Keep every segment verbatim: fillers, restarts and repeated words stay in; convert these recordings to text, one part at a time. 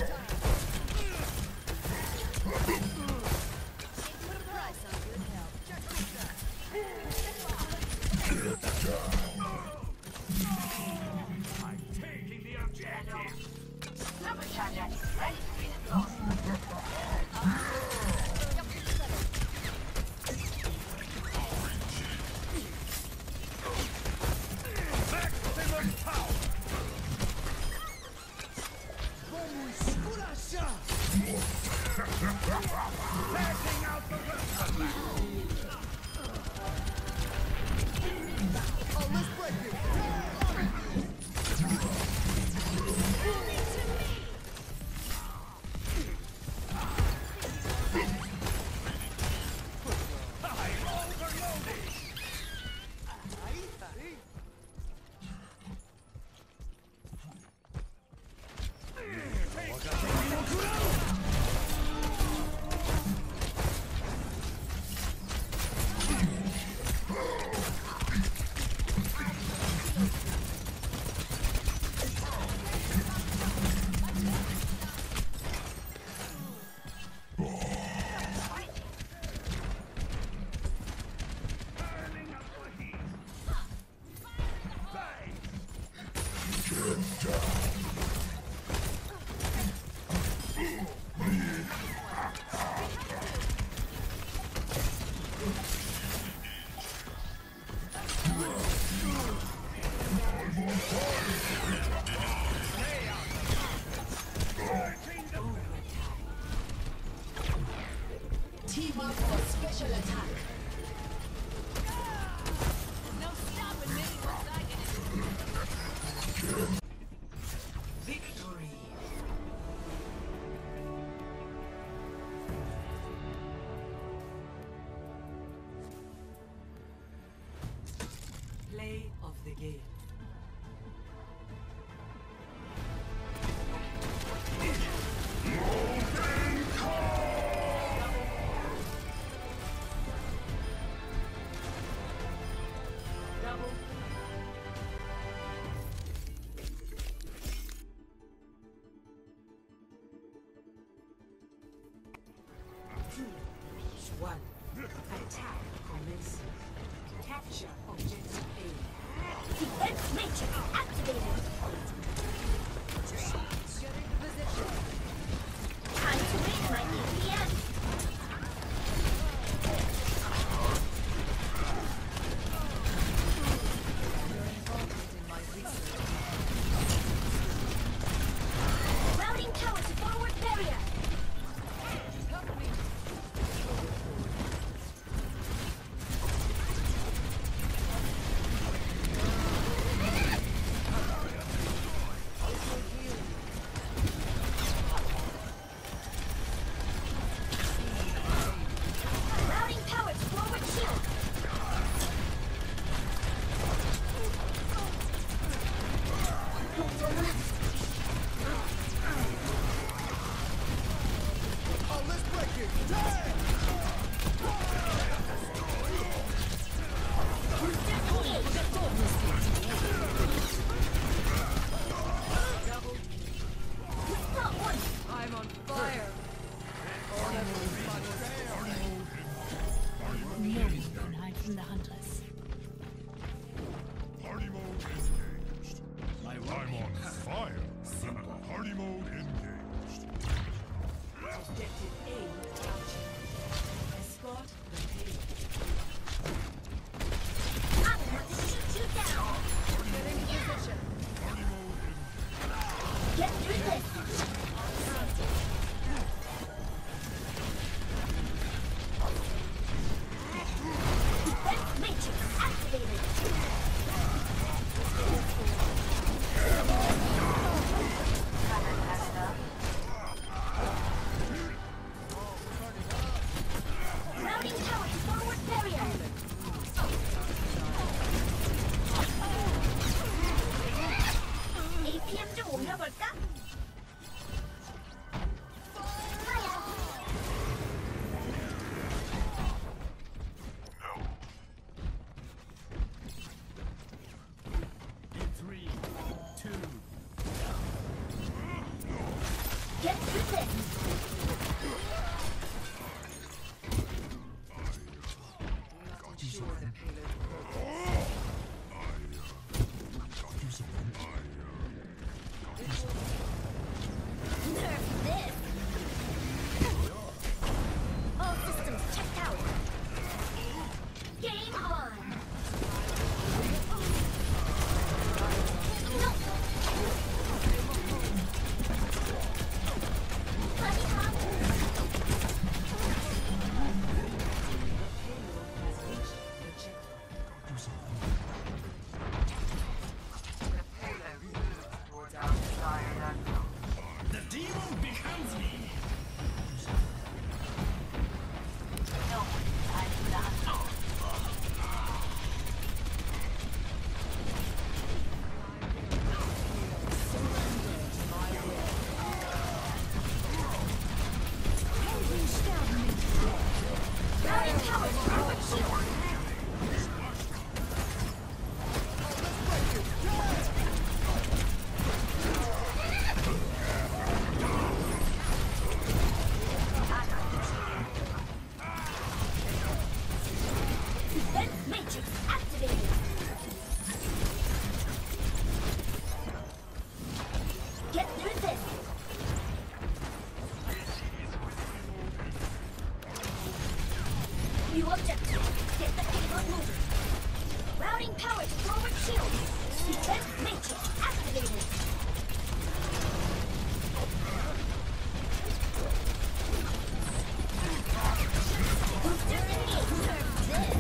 Team up for special attack. No stopping me once I get it. Victory. Play of the game. One. Attack commences. Capture objective A. Defense matrix activated. Getting the position. Time to win my D P S. Your involvement in my research. Routing tower to forward barrier. Help me. Get through this! Nerf this! All systems checked out! Game on! No! Bunny hop! The demon becomes me. Routing tower to forward shield! Defense matrix activated! Get through this! New objective. Get the payload moving. Routing power to forward shield. Defense matrix activated. Booster engaged. Serve this.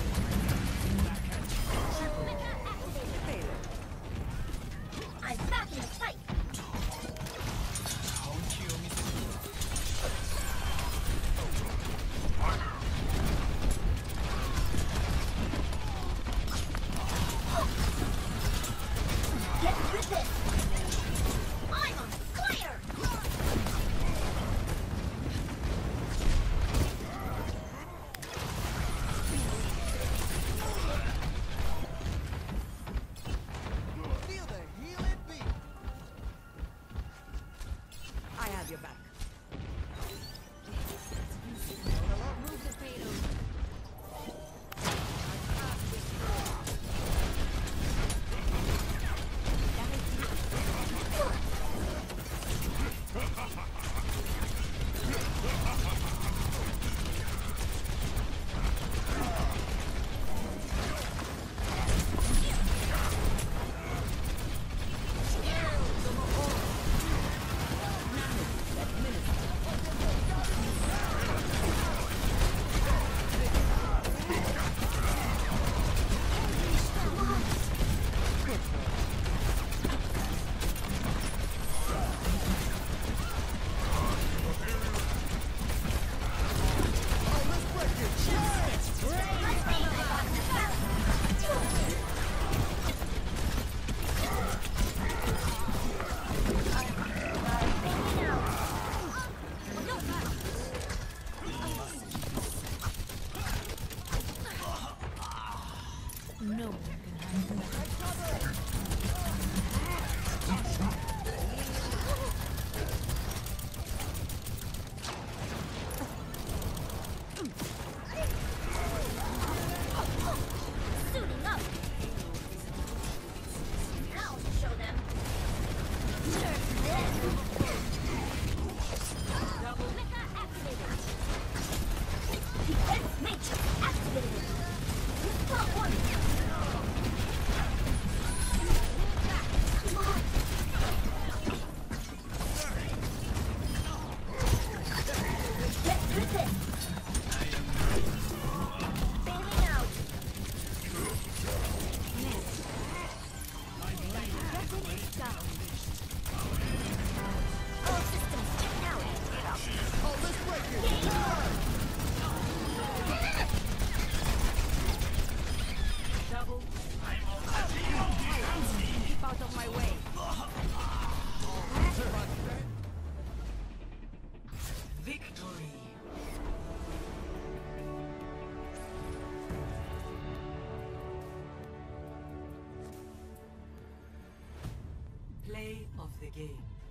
Mecha activated. I'm back in the fight. Get through this! I'm on fire! Feel the healing beat. I have your back. Move the payload. No one can hide from that. Suiting up! I'll show them! Nerf this! Mecha activated! Defense matrix activated! Spot one! Come on! Get through this! Bailing out! All systems checked out! Oh, let's break it. Game on! Double. Keep out of my way. Victory. Play of the game.